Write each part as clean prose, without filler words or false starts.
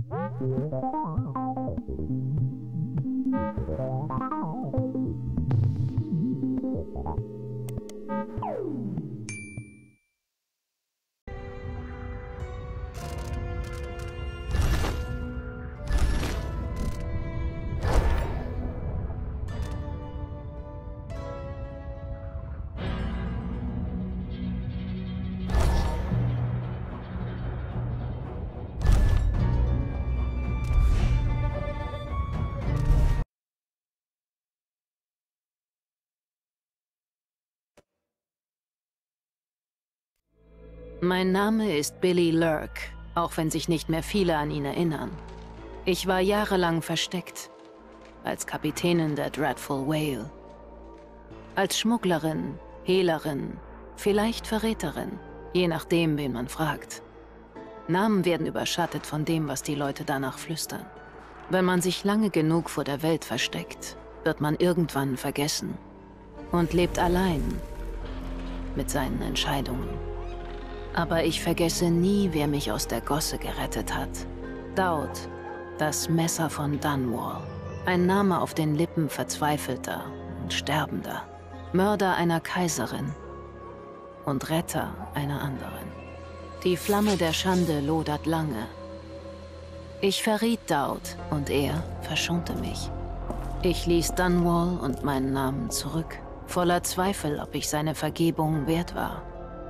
Mein Name ist Billy Lurk, auch wenn sich nicht mehr viele an ihn erinnern. Ich war jahrelang versteckt, als Kapitänin der Dreadful Whale. Als Schmugglerin, Hehlerin, vielleicht Verräterin, je nachdem, wen man fragt. Namen werden überschattet von dem, was die Leute danach flüstern. Wenn man sich lange genug vor der Welt versteckt, wird man irgendwann vergessen und lebt allein mit seinen Entscheidungen. Aber ich vergesse nie, wer mich aus der Gosse gerettet hat. Daud, das Messer von Dunwall. Ein Name auf den Lippen Verzweifelter und Sterbender. Mörder einer Kaiserin und Retter einer anderen. Die Flamme der Schande lodert lange. Ich verriet Daud und er verschonte mich. Ich ließ Dunwall und meinen Namen zurück, voller Zweifel, ob ich seine Vergebung wert war.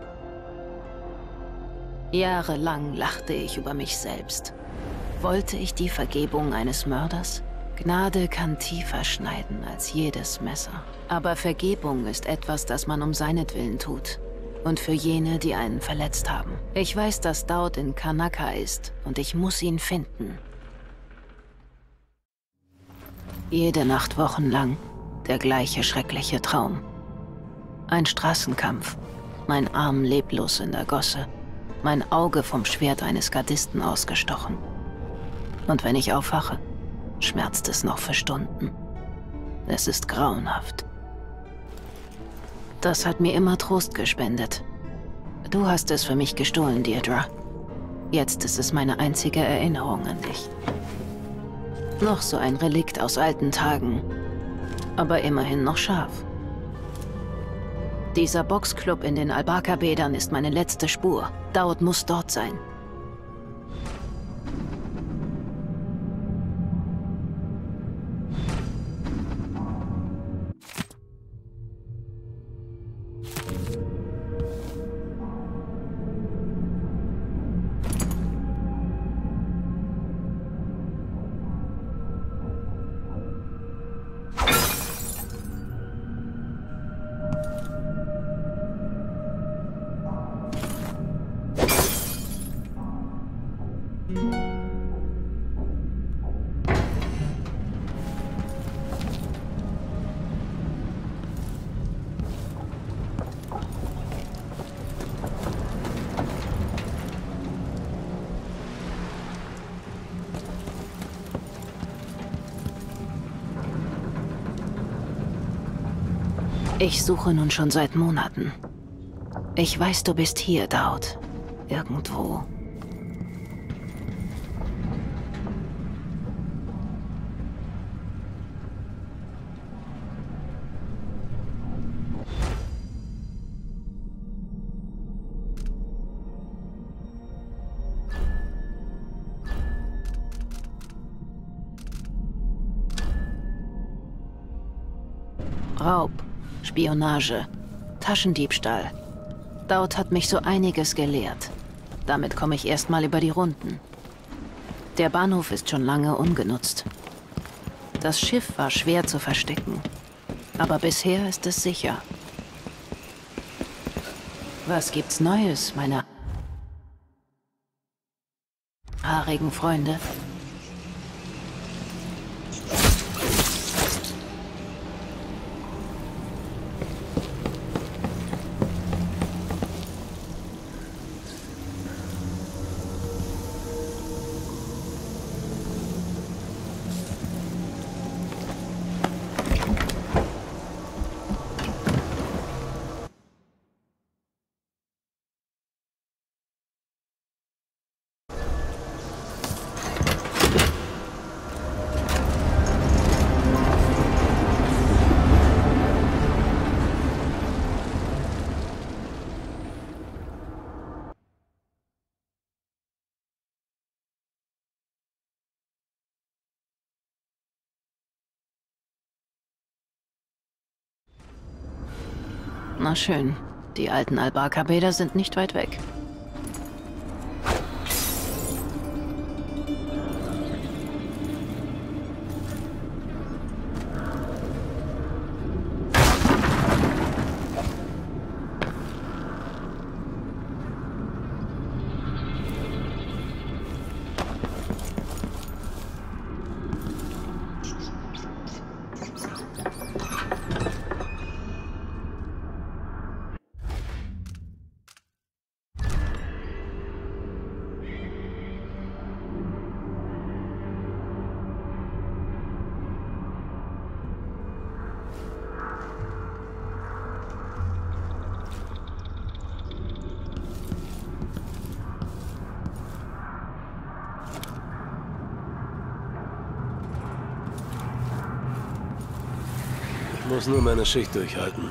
Jahrelang lachte ich über mich selbst. Wollte ich die Vergebung eines Mörders? Gnade kann tiefer schneiden als jedes Messer. Aber Vergebung ist etwas, das man um seinetwillen tut. Und für jene, die einen verletzt haben. Ich weiß, dass Daud in Karnaca ist und ich muss ihn finden. Jede Nacht wochenlang der gleiche schreckliche Traum. Ein Straßenkampf, mein Arm leblos in der Gosse. Mein Auge vom Schwert eines Gardisten ausgestochen. Und wenn ich aufwache, schmerzt es noch für Stunden. Es ist grauenhaft. Das hat mir immer Trost gespendet. Du hast es für mich gestohlen, Deirdre. Jetzt ist es meine einzige Erinnerung an dich. Noch so ein Relikt aus alten Tagen, aber immerhin noch scharf. Dieser Boxclub in den Albaka-Bädern ist meine letzte Spur. Daud muss dort sein. Ich suche nun schon seit Monaten. Ich weiß, du bist hier, Daud. Irgendwo. Raub, Spionage, Taschendiebstahl. Daud hat mich so einiges gelehrt. Damit komme ich erstmal über die Runden. Der Bahnhof ist schon lange ungenutzt. Das Schiff war schwer zu verstecken. Aber bisher ist es sicher. Was gibt's Neues, meine haarigen Freunde? Na schön. Die alten Albarka-Bäder sind nicht weit weg. Ich muss nur meine Schicht durchhalten.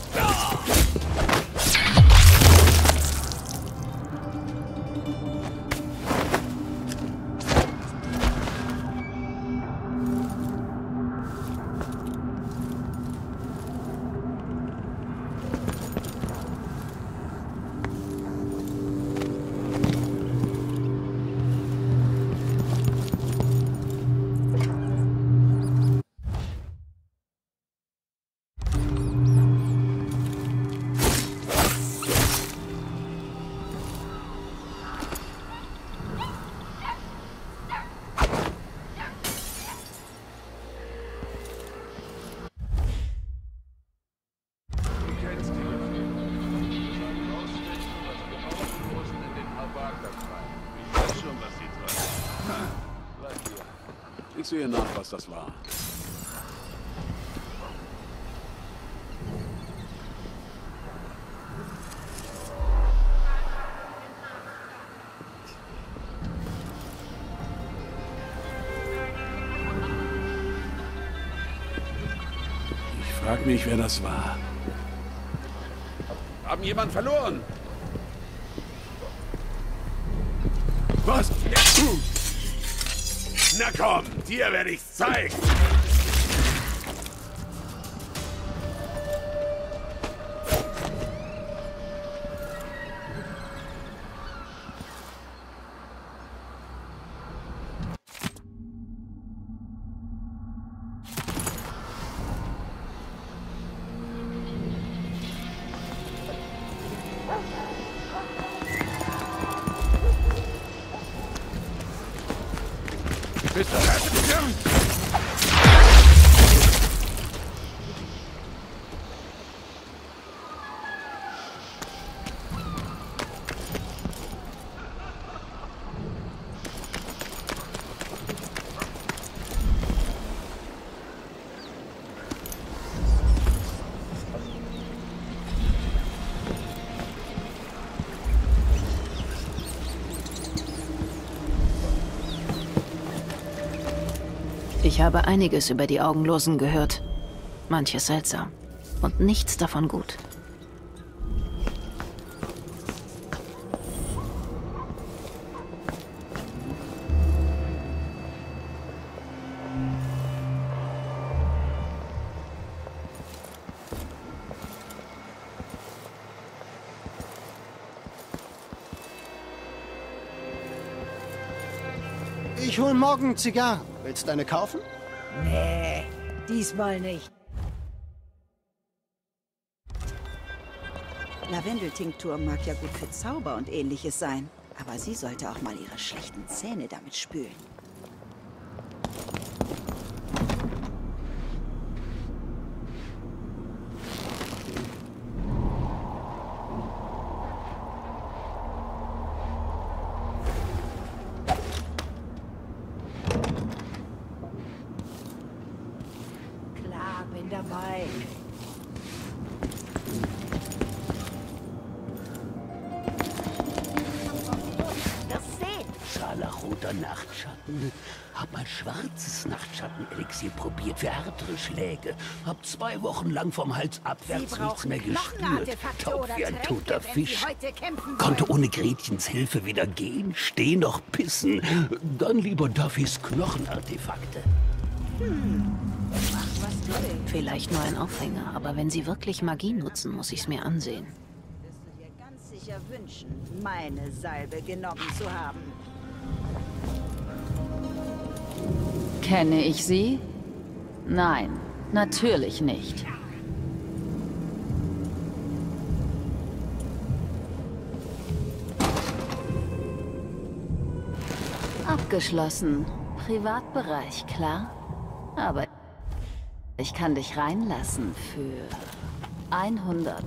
Ich sehe nach, was das war. Ich frag mich, wer das war. Haben jemand verloren? Was? Na komm, dir werde ich's zeigen. Bist du fertig? Ich habe einiges über die Augenlosen gehört. Manches seltsam. Und nichts davon gut. Ich hol morgen Zigarren. Willst du eine kaufen? Nee, diesmal nicht. Lavendeltinktur mag ja gut für Zauber und Ähnliches sein. Aber sie sollte auch mal ihre schlechten Zähne damit spülen. Klar, bin dabei. Scharlachroter Nachtschatten. Hab mal schwarzes Nachtschattenelixier probiert für härtere Schläge. Hab 2 Wochen lang vom Hals abwärts nichts mehr gespürt. Taub wie ein toter Fisch. Konnte ohne Gretchens Hilfe weder gehen, stehen noch pissen. Dann lieber Duffys Knochenartefakte. Mach, was Vielleicht nur ein Aufhänger, aber wenn sie wirklich Magie nutzen, muss ich's mir ansehen. Wirst du dir ganz sicher wünschen, meine Salbe genommen zu haben. Kenne ich sie? Nein, natürlich nicht. Abgeschlossen. Privatbereich, klar? Aber ich kann dich reinlassen für 100.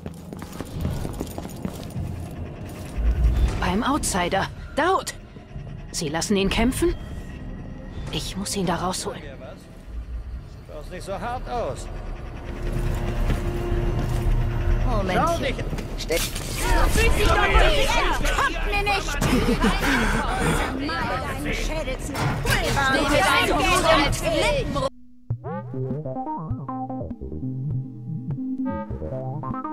Beim Outsider. Daud! Sie lassen ihn kämpfen? Ich muss ihn da rausholen. Schaut nicht so hart aus. Momentchen. Steck. Kommt mir nicht! Mal deinen Schädel zu. Steh mit einem Hut als Lippen.